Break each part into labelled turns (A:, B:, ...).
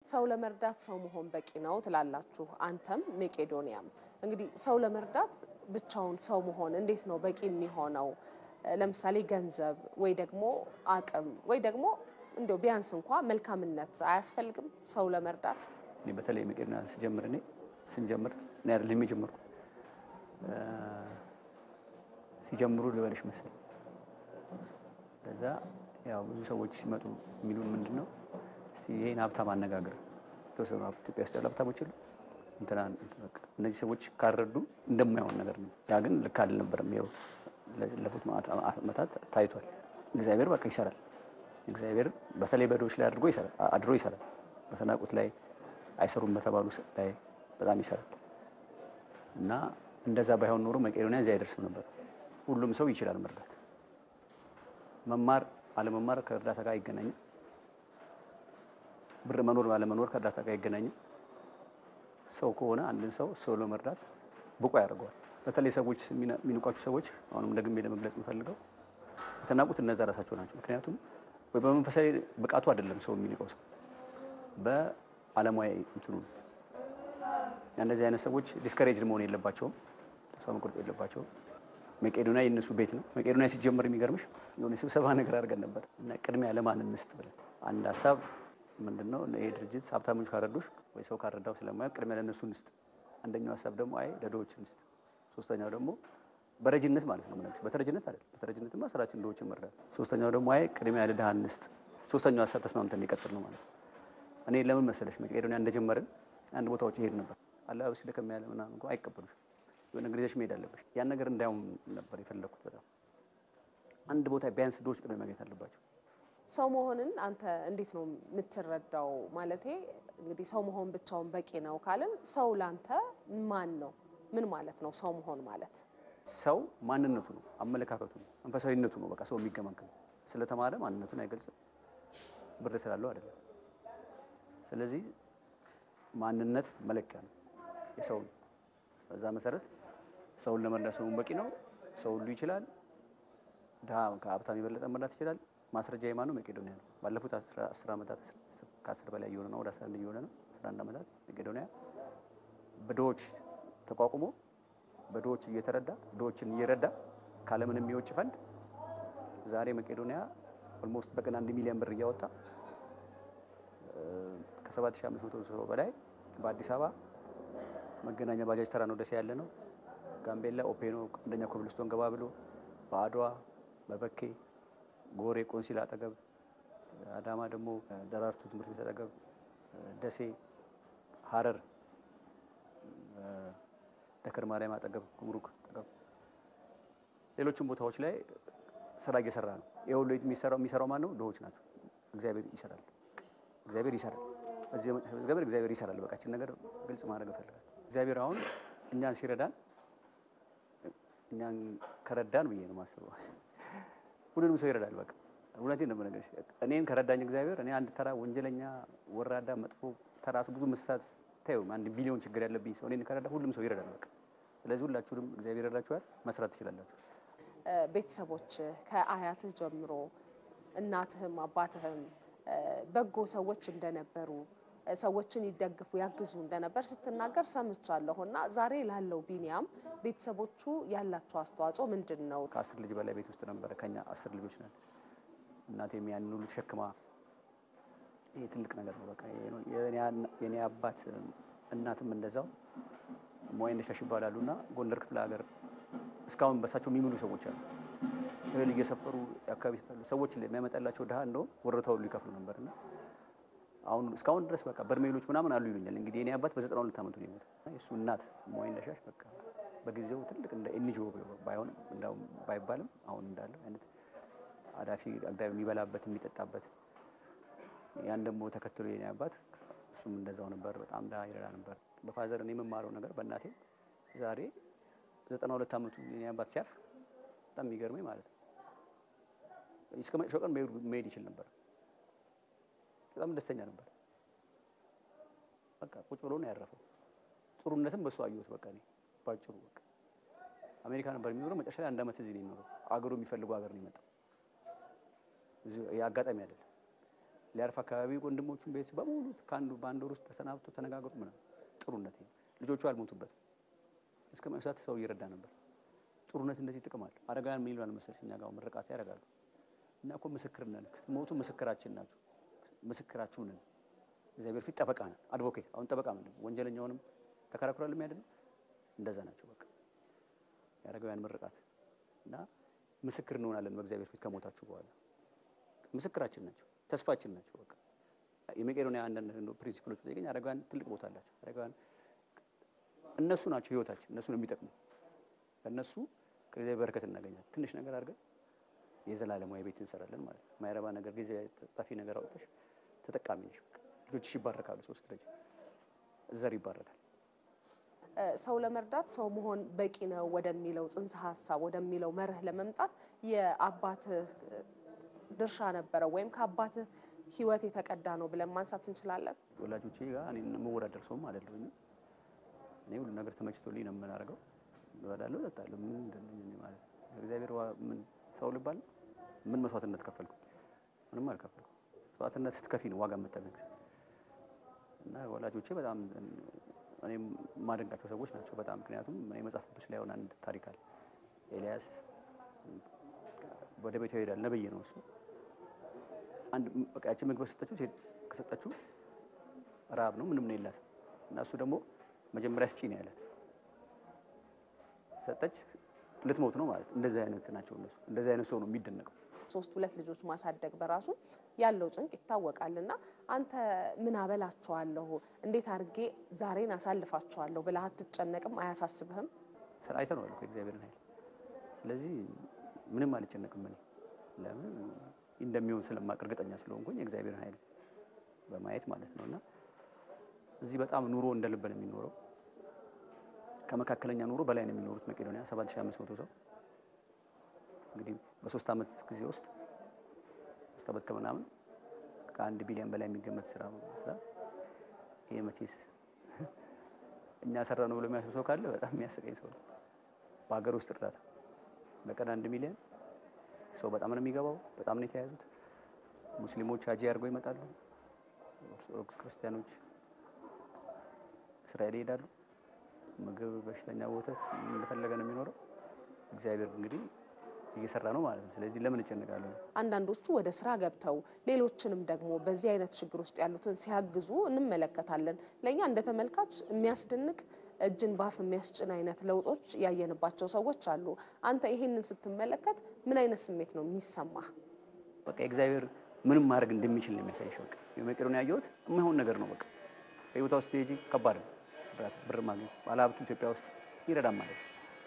A: ሰው ለመርዳት ሰው መሆን በቂ ነው ትላላችሁ አንተም መቄዶንያም እንግዲህ ሰው ለመርዳት ብቻውን ሰው መሆን እንዴት ነው በቂ የሚሆነው ለምሳሌ ገንዘብ ወይ ደግሞ አቅም ወይ ደግሞ እንደው ቢያንስ እንኳን መልካምነት አያስፈልግም ሰው ለመርዳት
B: እኔ በተለይ መቄዶንያ ስንጀምር ነው አይደለም የጀመርኩ ሲጀምሩ ልበልሽ መሰለኝ ከዛ ያው ብዙ ሰዎች ሲመጡ የሚሉን ምንድነው እስቲ ይሄን ሀብታም አነጋገር ተወሰነ ኢትዮጵያ ውስጥ ሀብታሞች ይሉ እንትና በቃ እነዚህ ሰዎች ካረዱ እንደማይሆን ነገር ነው ያ ግን ልክ አልነበረም ይኸው ለፉት ማታ ታይቷል እግዚአብሔር በቃ ይሰራል እግዚአብሔር በተለይ በዶች ላይ አድሮ ይሰራል በተናቁት ላይ አይሰሩም በተባሉ ላይ በጣም ይሰራል እና እንደዛ ባይሆን ኖሮ መቄዶንያ እዚህ አይደርስም ነበር ሁሉም ሰው ይችላል መርዳት መማር አለመማር ከእርዳታ ጋር አይገናኝም ብር መኖር አለመኖር ከእርዳታ ጋር አይገናኝም ሰው ከሆነ አንድን ሰው ለመርዳት ብቁ ያደርገዋል በተለይ ሰዎች የሚንቋቸው ሰዎች አሁንም ደግሜ ለመግለጽ የምፈልገው የተናቁት እነዛ ራሳቸው ናቸው ምክንያቱም ወይ በመንፈሳዊ ብቃቱ አይደለም ሰው የሚንቀው ሰው በዓለማዊ እንትኑ እንደዚህ አይነት ሰዎች ዲስከሬጅድ መሆን የለባቸውም ሰው መቁረጥ የለባቸውም መቄዶንያ የነሱ ቤት ነው መቄዶንያ ሲጀመር የሚገርምሽ የሆነ ስብሰባ ነገር አድርገን ነበር እና ቅድሚያ ለማን እንስጥ ብለን አንድ ሐሳብ ምንድነው ይሄ ድርጅት ሀብታሞች ካረዱሽ ወይ ሰው ካረዳው ስለማያውቅ ቅድሚያ ለነሱ እንስጥ አንደኛው ሐሳብ ደግሞ አይ ለዶዎች እንስጥ ሶስተኛው ደግሞ በረጅነት ማለት ነው ማለት በተረጅነት አይደል በተረጅነትማ ስራችን ዶዎችን መርዳት ሶስተኛው ደግሞ አይ ቅድሚያ ለድሃ እንስጥ ሶስተኛው ሐሳብ ተስማምተን ይቀጥል ነው ማለት እኔ ለምን መሰለሽ መቄዶንያ እንደጀመርን አንድ ቦታዎች ይሄድ ነበር አላውስ ለከም ያለ ምናምን እንኳን አይቀበሉሽ የሆነ ግሬሽ መሄድ አለብሽ ያን ነገር እንዳይውም ነበር የፈለኩት በጣም አንድ ቦታ ቢያንስ ዶዎች ቅድሚያ ማግኘት አለባቸው
A: ሰው መሆንን አንተ እንዴት ነው የምትረዳው ማለቴ እንግዲህ ሰው መሆን ብቻውን በቂ ነው ካልን ሰው ላንተ ማን ነው ምን ማለት ነው ሰው መሆን ማለት
B: ሰው ማንነቱ ነው አመለካከቱ ነው መንፈሳዊነቱ ነው በቃ ሰው የሚገመገም ስለተማረ ማንነቱን አይገልጽም ብር ስላለው አይደለም ስለዚህ ማንነት መለኪያ ነው የሰው በዛ መሰረት ሰውን ለመርዳት ሰውን በቂ ነው ሰው ሁሉ ይችላል ዳ ከሀብታም የበለጠ መርዳት ይችላል ማስረጃ የማኑ መቄዶንያ ነው ባለፉት 10 አመታት ከ10 በላይ የሆነ ነው ወደ 11 የሆነ ነው 11 አመታት መቄዶንያ በዶች ተቋቁሞ በዶች እየተረዳ ዶችን እየረዳ ካለምንም የውጭ ፈንድ ዛሬ መቄዶንያ ኦልሞስት በቀን 1 ሚሊዮን ብር እያወጣ ከ7500 ሰው በላይ በአዲስ አበባ መገናኛ ባጃጅ ተራ ነው ደስ ያለ ነው ጋምቤላ ኦፔኖ አንደኛ ኮብልስቶን ገባ ብሎ በአድዋ በበኬ ጎሬ ቆንሲላ አጠገብ አዳማ ደግሞ ደራርቱ ትምህርት ቤት አጠገብ ደሴ ሐረር ደከር ማርያም አጠገብ ጉምሩክ አጠገብ ሌሎችም ቦታዎች ላይ ስራ እየሰራ ነው የሁሉ የሚሰራው ማን ነው ዶዎች ናቸው እግዚአብሔር ይሰራል እግዚአብሔር ይሰራል በቃችን ነገር ግልጽ ማድረግ ፈልጋለሁ እግዚአብሔር አሁን እኛን ሲረዳን እኛን ከረዳን ብዬ ነው ማስበው ሁሉንም ሰው ይረዳል በቃ እውነቴን ነው የምነግርሽ እኔን ከረዳኝ እግዚአብሔር እኔ አንድ ተራ ወንጀለኛ ወራዳ መጥፎ ተራስ ብዙ መስሳት ታዩ 1 ቢሊዮን ችግር ያለብኝ ሰው እኔን ከረዳ ሁሉም ሰው ይረዳል በቃ ስለዚህ ሁላችሁም እግዚአብሔር ይረዳችኋል መስራት ትችላላችሁ
A: ቤተሰቦች ከአያትህ ጀምሮ እናትህም አባትህም በጎ ሰዎች እንደነበሩ ሰዎችን ይደግፉ ያግዙ እንደነበር ስትናገር ሰምቻለሁና ዛሬ ላለው ቢኒያም ቤተሰቦቹ ያላቸው አስተዋጽኦ ምንድነው
B: ከ10 ልጅ በላይ ቤት ውስጥ ነበር ከኛ 10 ልጆች ነን እናቴም ያንን ሁሉ ተሸክማ ይሄ ትልቅ ነገር ነው በቃ የኔ አባት እናትም እንደዛው ሞይ እንደሻሽ ይባላሉና ጎንደር ክፍለ ሀገር እስካሁን በሳቸው የሚምሉ ሰዎች አሉ እህል እየሰፈሩ አካባቢ ተጣሉ ሰዎች ለሚያመጣላቸው ድሃ እንደው ወረታው ሁሉ ይከፍሉ ነበርና አሁን እስካሁን ድረስ በቃ በርሜሎች ምናምን አሉ ይሉኛል እንግዲህ የኔ አባት በ92 አመቱ ነው የሞተው እሱ እናት ሞይ እንደሻሽ በቃ በጊዜው ትልቅ እንደ ኤንጂኦ ባይሆን እንዳው ባይባልም አሁን እንዳለው አይነት አዳፊ አግዳይ የሚበላበት የሚጠጣበት ያን ደግሞ ተከትሎ የኔ አባት እሱም እንደዛው ነበር በጣም ዳ ይረዳ ነበር በፋዘር እኔ የምማረው ነገር በእናቴ ዛሬ 92 አመቱ የኔ አባት ሲያርፍ በጣም የሚገርመኝ ማለት ነው እስከ መጨረሻው ቀን መሄድ ይችል ነበር በጣም ደስተኛ ነበር በቃ ቁጭ ብሎ ነው ያረፈው ጥሩነትም በሱ አየሁት በቃ እኔ ባጭሩ በቃ አሜሪካ ነበር የሚኖረው መጨረሻ ላይ 1 አመት እዚህ ነው የሚኖረው አገሩ የሚፈልገው አገር ነው የመጣው እዚህ ያጋጣሚ አይደለም ሊያርፍ አካባቢ ወንድሞቹን ቤተሰብ በሙሉ ከአንዱ በአንድ ወር ውስጥ ተሰናብቶ ተነጋግሮ ምናምን ጥሩነት ልጆቹ አልሞቱበትም። እስከ መሳት ሰው ይረዳ ነበር። ጥሩነት እንደዚህ ጥቅም አለ። አረጋውያን ምን ይላሉ መሰለሽ እኛ ጋር ምርቃት ያደርጋሉ። እና እኮ ምስክር ነን፣ ስትሞቱ ምስክራችን ናችሁ፣ ምስክራችሁ ነን፣ እግዚአብሔር ፊት ጠበቃ ነን። አድቮኬት አሁን ጠበቃ ምንድን ነው? ወንጀለኛውንም ተከራክሯል የሚያድነው እንደዛ ናቸው። በቃ የአረጋውያን ምርቃት እና ምስክር እንሆናለን በእግዚአብሔር ፊት ከሞታችሁ በኋላ ምስክራችን ናቸው፣ ተስፋችን ናቸው። በቃ የመቄዶንያ አንዳንድ ፕሪንሲፕሎች ላይ ግን አረጋውያን ትልቅ ቦታ አላቸው። አረጋውያን እነሱ ናቸው ህይወታችን፣ እነሱ ነው የሚጠቅሙ። እነሱ ከእግዚአብሔር በረከት እናገኛለን። ትንሽ ነገር አድርገን የዘላለማዊ ቤት እንሰራለን ማለት ነው። ማይረባ ነገር ጊዜ ጠፊ ነገር አውጥተሽ ተጠቃሚ ነሽ። በቃ ልጆችሽ ይባረካሉ። 3 ልጅ ዘር ይባረካል።
A: ሰው ለመርዳት ሰው መሆን በቂ ነው ወደሚለው ጽንሰ ሀሳብ ወደሚለው መርህ ለመምጣት የአባትህ ድርሻ ነበረ ወይም ከአባትህ ህይወት የተቀዳ ነው ብለን ማንሳት እንችላለን?
B: ወላጆቼ ጋር እኔ መወዳደር ሰውም አይደለሁኝ። እኔ ሁሉ ነገር ተመችቶልኝ ነው የምናደርገው። እበላለሁ፣ እጠጣለሁ። ምንድን ነው ማለት እግዚአብሔር ምን ሰው ልባል ምን መስዋዕትነት ከፈልኩ? ምንም አልከፈልኩም። መስዋዕትነት ስትከፊ ነው ዋጋ የምታገኝ። እና ወላጆቼ በጣም እኔ ማደንቃቸው ሰዎች ናቸው በጣም። ምክንያቱም እኔ መጽሐፍ ቅዱስ ላይ ሆነ አንድ ታሪክ አለ። ኤልያስ ወደ ቤቱ ይሄዳል፣ ነብይ ነው እሱ። አንድ በቃ ያቺ ምግብ ከሰጠችው ራብ ነው ምንም ነው የላትም። እና እሱ ደግሞ መጀመሪያ ስጪ ነው ያላት። ሰጠች፣ ልትሞት ነው ማለት። እንደዚህ አይነት ናቸው እነሱ። እንደዚህ አይነት ሰው ነው የሚደነቀው። 2 ልጆች ማሳደግ በራሱ ያለው ጭንቅ ይታወቃልና አንተ ምን አበላቸዋለሁ እንዴት አድርጌ ዛሬን አሳልፋቸዋለሁ ብለህ አትጨነቅም? አያሳስብህም? አይተህ ነው ያልኩህ እግዚአብሔርን ኃይል። ስለዚህ ምንም አልጨነቅም እኔ ለምን እንደሚሆን ስለማቅ እርግጠኛ ስለሆንኩኝ እግዚአብሔርን ኃይል በማየት ማለት ነውና እዚህ በጣም ኑሮ እንደልብ ነው የሚኖረው። ከመካከለኛ ኑሮ በላይ ነው የሚኖሩት መቄዶንያ 7500 ሰው እንግዲህ በ3 አመት ጊዜ ውስጥ 3 አመት ከምናምን ከ1 ቢሊዮን በላይ የሚገመት ስራ መስራት ይሄ መቼስ እኛ ሰራ ነው ብሎ የሚያስብ ሰው ካለ በጣም የሚያስቀኝ ሰው ነው። በሀገር ውስጥ እርዳታ በቀን 1 ሚሊዮን ሰው በጣም ነው የሚገባው። በጣም ነው የተያዙት። ሙስሊሞች ሀጂ አድርገው ይመጣሉ። ኦርቶዶክስ ክርስቲያኖች እስራኤል ይሄዳሉ። ምግብ፣ በሽተኛ፣ ወተት እንደፈለገ ነው የሚኖረው። እግዚአብሔር እንግዲህ እየሰራ ነው ማለት ነው። ስለዚህ ለምን እጨነቃለሁ?
A: አንዳንዶቹ ወደ ስራ ገብተው ሌሎችንም ደግሞ በዚህ አይነት ችግር ውስጥ ያሉትን ሲያግዙ እንመለከታለን። ለኛ እንደ ተመልካች የሚያስደንቅ እጅን ባፍ የሚያስጭን አይነት ለውጦች ያየንባቸው ሰዎች አሉ። አንተ ይሄንን ስትመለከት ምን አይነት ስሜት ነው የሚሰማህ?
B: በቃ እግዚአብሔር ምንም ማድረግ እንደሚችል ነው የሚያሳይሽ። በቃ የመቄዶንያ ያየሁት የማይሆን ነገር ነው። በቃ በህይወት ውስጥ ስትሄጂ ከባድ ነው ብር ማግኘት። ባለሀብቱ ኢትዮጵያ ውስጥ ይረዳል ማለት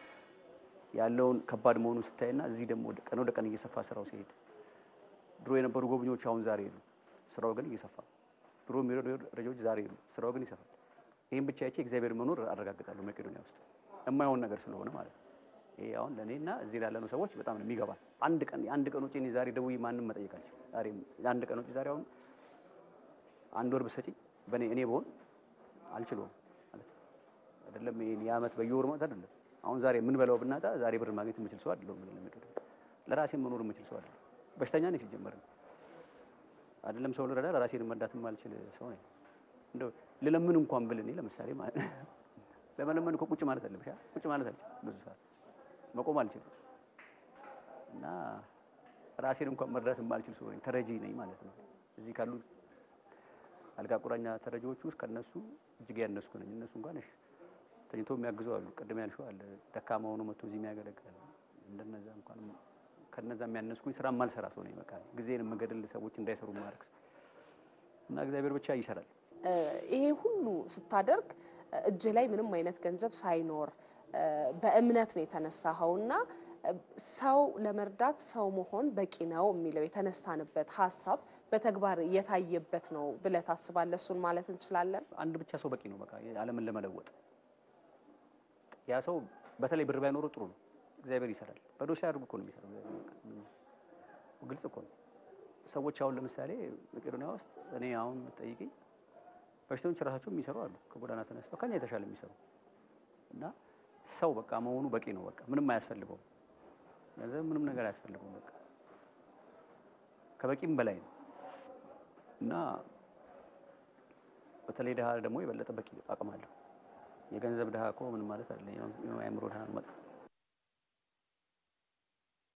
B: ያለውን ከባድ መሆኑን ስታይና እዚህ ደግሞ ቀን ወደ ቀን እየሰፋ ስራው ሲሄድ ድሮ የነበሩ ጎብኚዎች አሁን ዛሬ የሉ፣ ስራው ግን እየሰፋ። ድሮ የሚረዱ ረጆች ዛሬ የሉ፣ ስራው ግን ይሰፋል። ይሄን ብቻ ያቺ እግዚአብሔር መኖር አረጋግጣለሁ መቄዶንያ ውስጥ የማይሆን ነገር ስለሆነ ማለት ነው። ይሄ አሁን ለኔና እዚህ ላለነው ሰዎች በጣም ነው የሚገባል። አንድ ቀን ወጪ ዛሬ ደውዬ ማንንም መጠየቅ አልችልም። ዛሬ አንድ ቀን ወጪ ዛሬ አሁን 1 ወር ብትሰጪኝ እኔ በሆን አልችለውም ማለት አይደለም። ይሄን የዓመት በየወሩ ማለት አይደለም። አሁን ዛሬ ምን በላው ብናጣ ዛሬ ብር ማግኘት የምችል ሰው አይደለም። ለራሴ መኖር የምችል ሰው አይደለም። በሽተኛ ነኝ ሲጀመር አይደለም ሰው ልረዳ ለራሴን መርዳት የማልችል ሰው ነኝ። እንደው ለምን እንኳን ብል እኔ ለምሳሌ ማለት ለምን እኮ ቁጭ ማለት አለብሽ። ቁጭ ማለት አልችልም። ብዙ ሰዓት መቆም አልችልም። እና ራሴን እንኳን መርዳት የማልችል ሰው ነኝ። ተረጂ ነኝ ማለት ነው። እዚህ ካሉ አልጋ ቁራኛ ተረጂዎች ውስጥ ከነሱ እጅግ ያነስኩ ነኝ። እነሱ እንኳን እሺ ተኝቶ የሚያግዙ አሉ። ቀደም ያልሽው አለ ደካማ ሆኖ መጥቶ እዚህ የሚያገለግል እንደነዛ እንኳን ከነዛ የሚያነስኩኝ ስራ ማልሰራ ሰው ነኝ። በቃ ጊዜን የምገድል ሰዎች እንዳይሰሩ ማድረግ እና እግዚአብሔር ብቻ ይሰራል።
A: ይሄ ሁሉ ስታደርግ እጅ ላይ ምንም አይነት ገንዘብ ሳይኖር በእምነት ነው የተነሳኸውና ሰው ለመርዳት ሰው መሆን በቂ ነው የሚለው የተነሳንበት ሐሳብ በተግባር እየታየበት ነው ብለህ ታስባለህ? እሱን ማለት እንችላለን። አንድ ብቻ ሰው በቂ ነው በቃ ዓለምን ለመለወጥ። ያ ሰው በተለይ ብር ባይኖረው ጥሩ ነው። እግዚአብሔር ይሰራል። በዶሻ አድርጎ እኮ ነው የሚሰራው። ግልጽ እኮ ነው። ሰዎች አሁን ለምሳሌ መቄዶንያ ውስጥ እኔ አሁን ብትጠይቂኝ በሽተኞች ራሳቸው የሚሰሩ አሉ። ከጎዳና ተነስተው ከኛ የተሻለ የሚሰሩ እና ሰው በቃ መሆኑ በቂ ነው። በቃ ምንም አያስፈልገውም። ምንም ነገር አያስፈልገውም። በቃ ከበቂም በላይ ነው።
B: እና በተለይ ድሃ ደግሞ የበለጠ በቂ አቅም አለው። የገንዘብ ድሃ እኮ ምን ማለት አይደለም፣ የአእምሮ ድሃ ነው መጥፎ